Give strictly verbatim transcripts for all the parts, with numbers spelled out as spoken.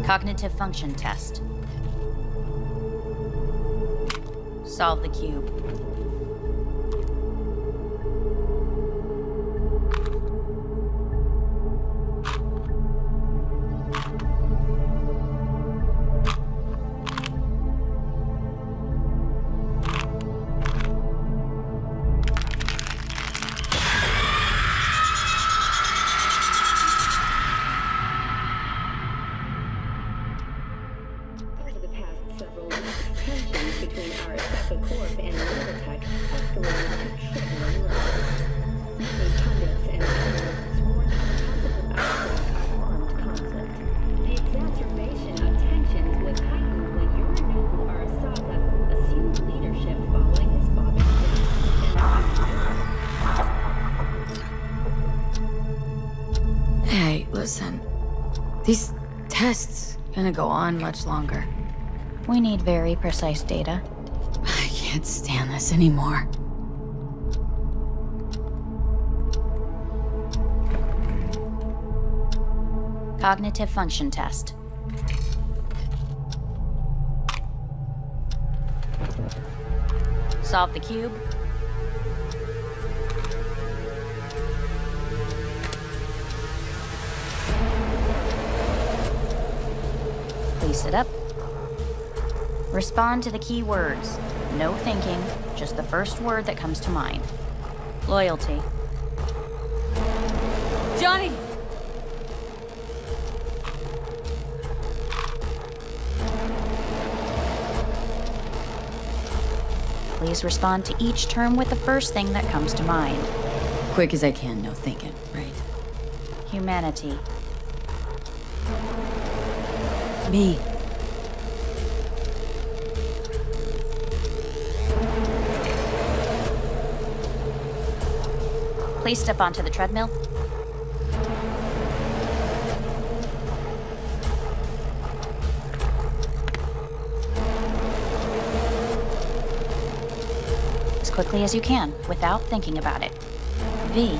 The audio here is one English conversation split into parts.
Cognitive function test. Solve the cube. Over the past several weeks, tensions between Arasaka Corp and Militech escalated to troubling levels. Many pundits and analysts warned of a possible outbreak of armed conflict. The exacerbation of tensions was heightened when Yorinobu Arasaka assumed leadership following his father's death. Hey, listen. These tests gonna go on much longer. We need very precise data. I can't stand this anymore. Cognitive function test. Solve the cube. Please sit up. Respond to the key words. No thinking, just the first word that comes to mind. Loyalty. Johnny! Please respond to each term with the first thing that comes to mind. Quick as I can, no thinking, right? Humanity. Me. Please step onto the treadmill. As quickly as you can, without thinking about it. V.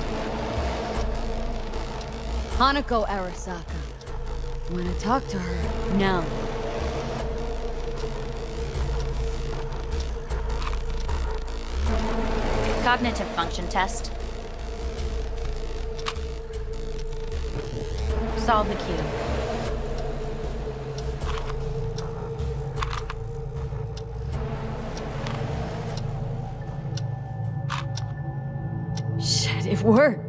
Hanako Arasaka. I want to talk to her now. Cognitive function test. Solve the cube. Shit, it worked.